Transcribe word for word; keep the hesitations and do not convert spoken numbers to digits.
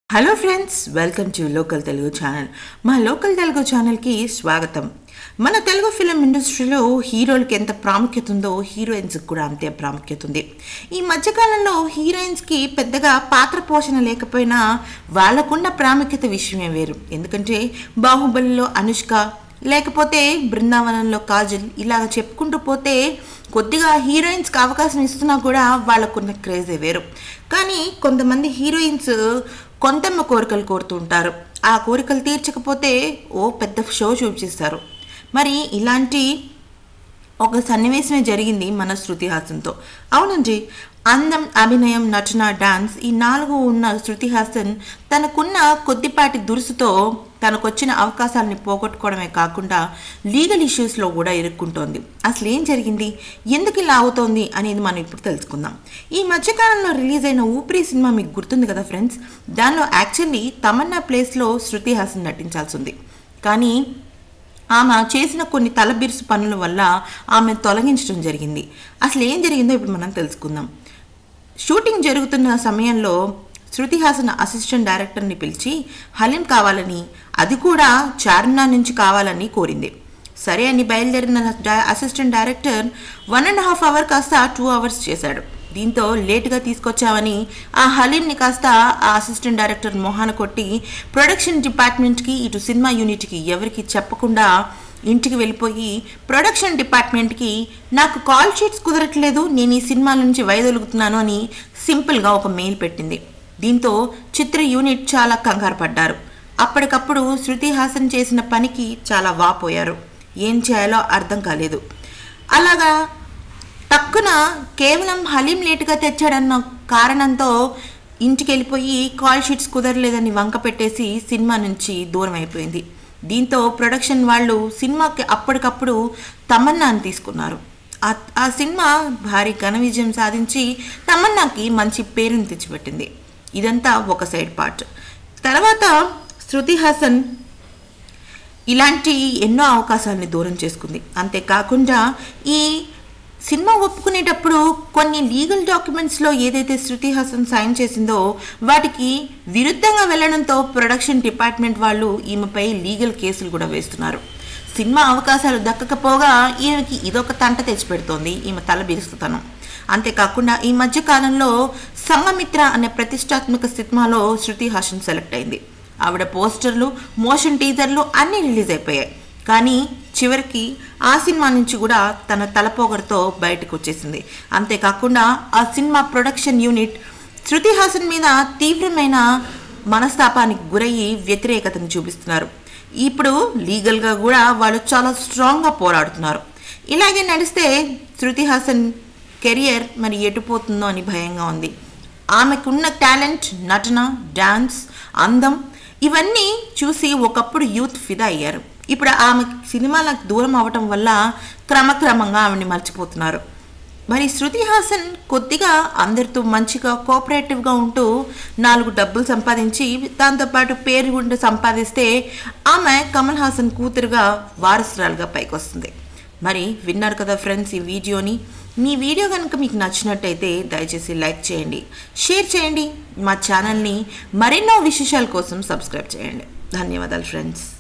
Hello friends, welcome to local Telugu channel. మా local Telugu ఛానల్కి స్వాగతం. మన తెలుగు ఫిలిం ఇండస్ట్రీలో హీరోలకి ఎంత ప్రాముఖ్యత ఉందో హీరోయిన్స్కి కూడా అంతే ప్రాముఖ్యత ఉంది. ఈ మధ్యకాలంలో హీరోయిన్స్కి పెద్దగా పాత్ర పోషణ లేకపోయినా వాళ్ళకున్న ప్రాముఖ్యత విషయమే వేరు. ఎందుకంటే బాహుబలిలో అనుష్క, లేకపోతే బృందావనంలో కాజల్, ఇలాగ చెప్పుకుంటూ పోతే కొద్దిగా హీరోయిన్స్కి అవకాశం ఇస్తున్నా కూడా వాళ్ళకున్న క్రేజే వేరు. కానీ కొంతమంది హీరోయిన్స్ కొంతమ్మ కోరికలు కోరుతూ ఉంటారు. ఆ కోరికలు తీర్చకపోతే ఓ పెద్ద షో చూపిస్తారు. మరి ఇలాంటి ఒక సన్నివేశమే జరిగింది మన శృతి హాసన్తో. అవునండి, అందం, అభినయం, నటన, డాన్స్ ఈ నాలుగు ఉన్న శృతి హాసన్ తనకున్న కొద్దిపాటి దురుసుతో తనకొచ్చిన అవకాశాలని పోగొట్టుకోవడమే కాకుండా లీగల్ ఇష్యూస్లో కూడా ఇరుక్కుంటోంది. అసలు ఏం జరిగింది, ఎందుకు ఇలా అవుతోంది అనేది మనం ఇప్పుడు తెలుసుకుందాం. ఈ మధ్యకాలంలో రిలీజ్ అయిన ఊపిరి సినిమా మీకు గుర్తుంది కదా ఫ్రెండ్స్. దానిలో యాక్చువల్లీ తమన్నా ప్లేస్లో శృతి హాసన్ నటించాల్సి ఉంది. కానీ ఆమె చేసిన కొన్ని తలబిరుసు పనుల వల్ల ఆమె తొలగించడం జరిగింది. అసలు ఏం జరిగిందో ఇప్పుడు మనం తెలుసుకుందాం. షూటింగ్ జరుగుతున్న సమయంలో శృతి హాసన్ అసిస్టెంట్ డైరెక్టర్ని పిలిచి హలీం కావాలని, అది కూడా చార్మినార్ నుంచి కావాలని కోరింది. సరే అని బయలుదేరిన assistant director one and half hour కాస్త టూ అవర్స్ చేశాడు. దీంతో లేటుగా తీసుకొచ్చామని ఆ హలీంని కాస్త ఆ అసిస్టెంట్ డైరెక్టర్ మొహాన కొట్టి ప్రొడక్షన్ డిపార్ట్మెంట్కి, ఇటు సినిమా యూనిట్కి ఎవరికి చెప్పకుండా ఇంటికి వెళ్ళిపోయి ప్రొడక్షన్ డిపార్ట్మెంట్కి నాకు కాల్ షీట్స్ కుదరట్లేదు, నేను ఈ సినిమా నుంచి వైదొలుగుతున్నాను అని సింపుల్గా ఒక మెయిల్ పెట్టింది. దీంతో చిత్ర యూనిట్ చాలా కంగారు పడ్డారు. అప్పటికప్పుడు శృతి హాసన్ చేసిన పనికి చాలా వాపోయారు. ఏం చేయాలో అర్థం కాలేదు. అలాగా టక్కున కేవలం హలీం లేటుగా తెచ్చాడన్న కారణంతో ఇంటికి వెళ్ళిపోయి కాల్ షీట్స్ కుదరలేదని వంక పెట్టేసి సినిమా నుంచి దూరం అయిపోయింది. దీంతో ప్రొడక్షన్ వాళ్ళు సినిమాకి అప్పటికప్పుడు తమన్నాని తీసుకున్నారు. ఆ సినిమా భారీ ఘన విజయం సాధించి తమన్నాకి మంచి పేరుని తెచ్చిపెట్టింది. ఇదంతా ఒక సైడ్ పార్ట్. తర్వాత శృతి హాసన్ ఇలాంటి ఎన్నో అవకాశాలని దూరం చేసుకుంది. అంతేకాకుండా ఈ సినిమా ఒప్పుకునేటప్పుడు కొన్ని లీగల్ డాక్యుమెంట్స్లో ఏదైతే శృతి హాసన్ సైన్ చేసిందో వాటికి విరుద్ధంగా వెళ్ళడంతో ప్రొడక్షన్ డిపార్ట్మెంట్ వాళ్ళు ఈమెపై లీగల్ కేసులు కూడా వేస్తున్నారు. సినిమా అవకాశాలు దక్కకపోగా ఈమెకి ఇదొక తంట తెచ్చిపెడుతోంది ఈమె తల బిరుస్తుతనం. అంతేకాకుండా ఈ మధ్య కాలంలో సంఘమిత్ర అనే ప్రతిష్టాత్మక సినిమాలో శృతి హాసన్ సెలెక్ట్ అయింది. ఆవిడ పోస్టర్లు, మోషన్ టీజర్లు అన్నీ రిలీజ్ అయిపోయాయి. కానీ చివరికి ఆ సినిమా నుంచి కూడా తన తలపోగరతో బయటకు వచ్చేసింది. అంతేకాకుండా ఆ cinema production unit Shruti Haasan మీద తీవ్రమైన మనస్తాపానికి గురయ్యి వ్యతిరేకతను చూపిస్తున్నారు. ఇప్పుడు లీగల్గా కూడా వాళ్ళు చాలా స్ట్రాంగ్గా పోరాడుతున్నారు. ఇలాగే నడిస్తే శృతి హాసన్ కెరియర్ మరి ఎటుపోతుందో అని భయంగా ఉంది. ఆమెకున్న టాలెంట్, నటన, డాన్స్, అందం ఇవన్నీ చూసి ఒకప్పుడు యూత్ ఫిదా అయ్యారు. ఇప్పుడు ఆమె సినిమాలకు దూరం అవటం వల్ల క్రమక్రమంగా ఆమెని మర్చిపోతున్నారు. మరి శృతి హాసన్ కొద్దిగా అందరితో మంచిగా కోఆపరేటివ్గా ఉంటూ నాలుగు డబ్బులు సంపాదించి దాంతోపాటు పేరు గుండా సంపాదిస్తే ఆమె కమల్ హాసన్ కూతురుగా వారసురాలుగా పైకి వస్తుంది. మరి విన్నారు కదా ఫ్రెండ్స్ ఈ వీడియోని. మీ వీడియో కనుక మీకు నచ్చినట్టయితే దయచేసి లైక్ చేయండి, షేర్ చేయండి. మా ఛానల్ని మరెన్నో విశేషాల కోసం సబ్స్క్రైబ్ చేయండి. ధన్యవాదాలు ఫ్రెండ్స్.